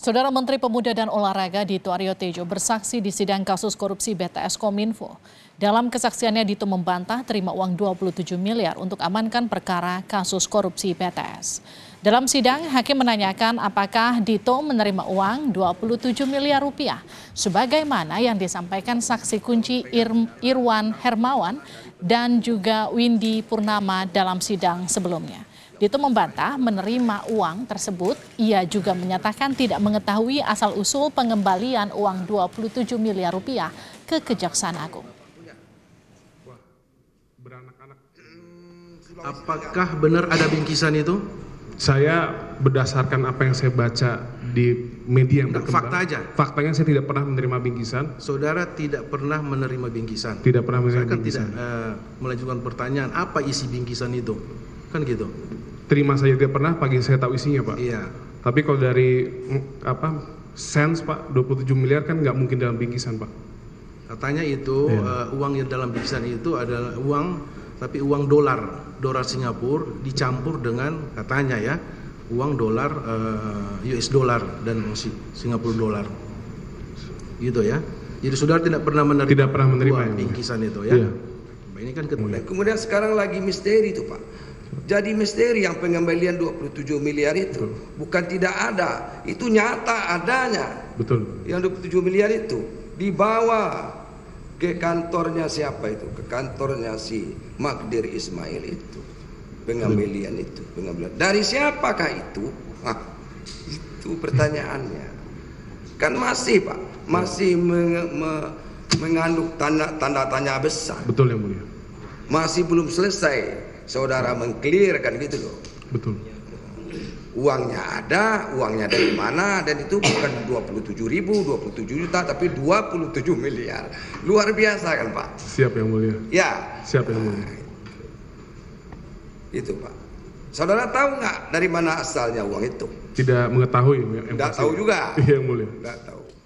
Saudara Menteri Pemuda dan Olahraga Dito Aryo Tejo bersaksi di sidang kasus korupsi BTS Kominfo. Dalam kesaksiannya, Dito membantah terima uang 27 miliar untuk amankan perkara kasus korupsi BTS. Dalam sidang, hakim menanyakan apakah Dito menerima uang 27 miliar rupiah, sebagaimana yang disampaikan saksi kunci Irwan Hermawan dan juga Windy Purnama dalam sidang sebelumnya. Dito membantah menerima uang tersebut. Ia juga menyatakan tidak mengetahui asal-usul pengembalian uang 27 miliar rupiah ke Kejaksaan Agung. Apakah benar ada bingkisan itu? Saya berdasarkan apa yang saya baca di media yang berkembang. Fakta aja? Faktanya saya tidak pernah menerima bingkisan. Saudara tidak pernah menerima bingkisan? Tidak pernah menerima saya kan bingkisan. Tidak melanjutkan pertanyaan, apa isi bingkisan itu? Kan gitu. Terima saja tidak pernah, pagi saya tahu isinya, Pak. Iya. Tapi kalau dari sense, Pak, 27 miliar kan nggak mungkin dalam bingkisan, Pak. Katanya itu uang yang dalam bingkisan itu adalah uang, tapi uang dolar Singapura dicampur dengan, katanya ya, uang dolar US dollar dan Singapura dolar. Gitu ya. Jadi saudara tidak pernah menerima bingkisan itu ya. Iya. Ini kan kemudian sekarang lagi misteri itu, Pak. Jadi misteri yang pengembalian 27 miliar itu bukan tidak ada, itu nyata adanya. Betul. Yang 27 miliar itu dibawa ke kantornya siapa itu? Ke kantornya si Magdir Ismail itu. Pengembalian itu, pengembalian. Dari siapakah itu? Itu pertanyaannya. Kan masih, Pak, masih mengandung tanda tanya besar. Betul, Yang Mulia. Masih belum selesai. Saudara mengklirkan gitu loh. Betul. Uangnya ada, uangnya dari mana, dan itu bukan 27 juta, tapi 27 miliar. Luar biasa kan, Pak? Siap, Yang Mulia. Ya. Siap, Yang Mulia. Itu, Pak. Saudara tahu nggak dari mana asalnya uang itu? Tidak mengetahui. Tidak tahu juga. Yang Mulia. Tidak tahu.